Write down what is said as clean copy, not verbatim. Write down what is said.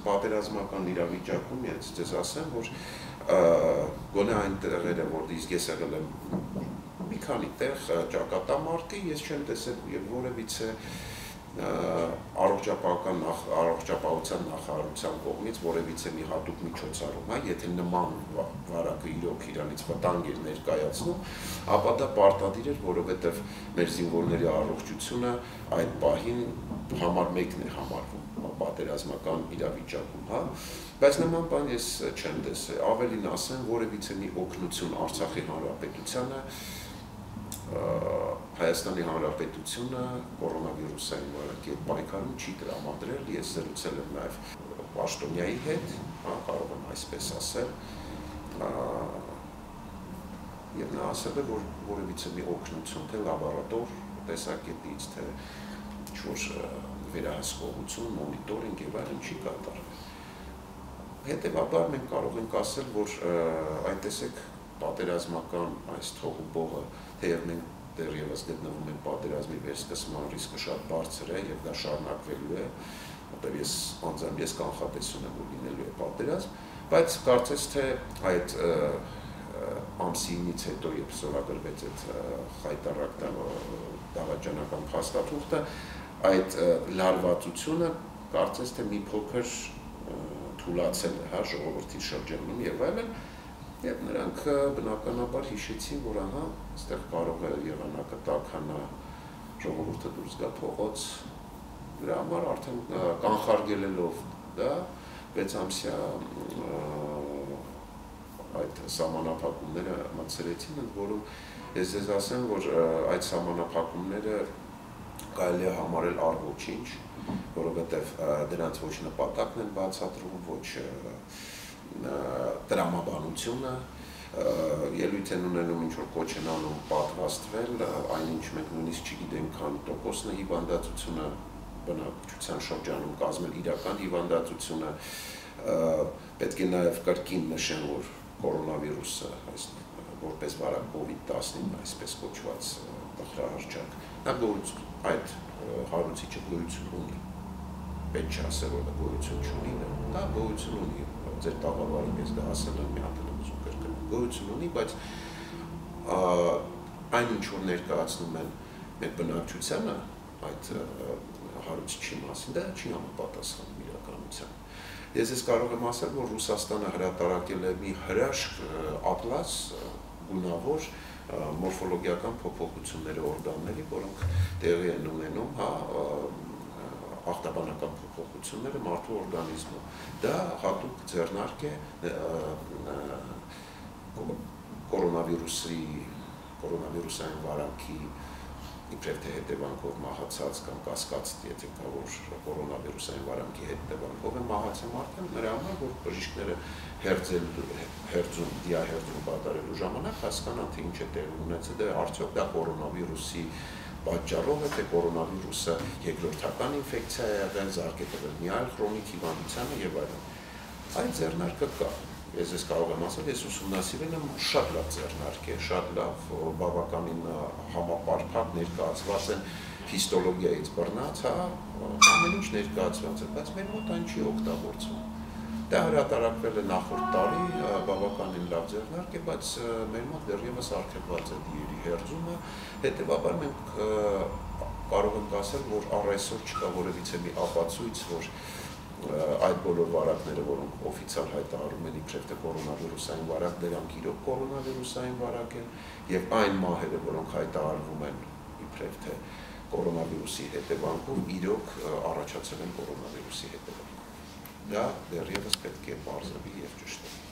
պատերազմական իրավիճակում ես ձեզ ասեմ, որ գոնե այն տեղերը, որ իսկ ես եղել եմ մի քանի տեղ ճակատամարտի, ես չեմ տեսել եւ որևիցե առողջապահության նախարարության կողմից որևիցե մի հատուկ միջոցառում, եթե նման վարակը իրոք իրանից վտանգ էր ներկայացնում, ապա դա պարտադիր էր, որովհետև մեր զինվորների առողջությունը այդ պահին համար մեկն է համարվում պատերազմական իրավիճակում, բայց նման բան ես չեմ տեսել, ավելին ասեմ, որևիցե մի օգնություն Արցախի Հանրապետությանը Հայաստանի Հանրապետությունը կորոնավիրուսային վարակի հետ պայքարում չի տրամադրել, ես զրուցել եմ նաև պաշտոնյայի հետ, կարող եմ այսպես ասել, եւ նա ասել է, որ որևիցե մի օգնություն, թե լաբորատոր տեսակետից, թե ինչ-որ վերահսկողություն, մոնիտորինգ եւ այլն չի կատարվել։ Հետևաբար մենք կարող ենք ասել, որ այն տեսեք պատերազմական այս թողուբողը, թեև մենք դեռևս գտնվում ենք պատերազմի վերսկսման ռիսկը շատ բարձր է եւ դա շարունակվելու է, որտեղ ես կանխատեսում եմ, որ լինելու է պատերազմ, բայց կարծես թե այդ ամսինից հետո երբ ստորագրվեց այդ խայտառակ դավաճանական փաստաթուղթը, այդ լարվածությունը կարծես թե մի փոքր թուլացել է, ժողովրդի շրջանում եւ այլն, եւ նրանք բնականաբար հիշեցին, որ ահա այստեղ կարող է եղանակը տաքանա, ժողովուրդը դուրս գա փողոց, դրա համար արդեն կանխարգելելով դա 6 ամսյա այդ սահմանափակումները մտցրեցին, ընդ որում ես ձեզ ասեմ, որ այդ սահմանափակումները կարելի է համարել առ-ոչինչ, որովհետև դրանց ոչ նպատակն են բացատրում, ոչ տրամաբանությունը, ելույթ են ունենում ինչ-որ կոչ են անում պատվաստվել, այնինչ մենք նույնիսկ չգիտենք քանի տոկոսն է հիվանդացությունը բնակչության շրջանում կազմել իրական հիվանդացությունը, պետք է նաև կրկին նշեմ, որ կորոնավիրուսը որպես վարակ COVID-19 այսպես կոչված տխրահարճակ, նա այդ հարուցիչը գոյություն ունի, պետք չէ ասել, որ գոյություն չունի, դա գոյություն ունի, ձեր տաղավարում ես դա ասել եմ, մի հատ եմ ուզում կրկնել, գոյություն ունի, բայց այն ինչ որ ներկայացնում են մեր բնակչությանը այդ հարուցիչի մասին, դա չի համապատասխանում իրականության։ Ես կարող եմ ասել, որ Ռուսաստանը հրատարակել է մի հրաշք ատլաս գունավոր մորֆոլոգիական փոփոխությունների օրգանների, որոնք տեղի են ունենում, ախտաբանական փոփոխությունները մարդու օրգանիզմում։ Դա հատուկ ձեռնարկ է կորոնավիրուսային վարակի իբրև թե հետևանքով մահացած կամ կասկած, եթե կա, որ կորոնավիրուսային վարակի հետևանքով է մահացել մարդը, նրա համար, որ բժիշկները դիահերձում կատարելու ժամանակ հասկանան, թե ինչ է տեղի ունեցել, դե արդյոք դա կորոնավիրուսի պատճառով է, թե կորոնավիրուսը երկրորդական ինֆեկցիա է եղել, զարկ է տվել մի այլ քրոնիկ հիվանդությանը եւ այլն։ Այդ ձեռնարկը կա։ Ես կարող եմ ասել, ես ուսումնասիրել եմ շատ լավ ձեռնարկ է, շատ լավ բավականին համապարփակ ներկայացված են հիստոլոգիայից բռնած, ամեն ինչ ներկայացված է, բայց մեր մոտ այն չի օգտագործվում։ Դա հրատարակվել է նախորդ տարի, բավականին լավ ձեռնարկ է, բայց մեր մոտ դեռևս արգելված է դիերի հերձումը, հետևաբար մենք կարող ենք ասել, որ առ այսօր չկա որևիցե մի ապացույց, որ այդ բոլոր վարակները, որոնք օֆիցիալ հայտարարում են իբրև թե կորոնավիրուսային վարակ, դրանք իրոք կորոնավիրուսային վարակ են, եւ այն մահերը, որոնք հայտարարվում են իբրև թե կորոնավիրուսի հետևանքով, իրոք առաջացել են կորոնավիրուսի հետևանքով։ Դա դեռևս պետք է պարզվի եւ ճշտվի։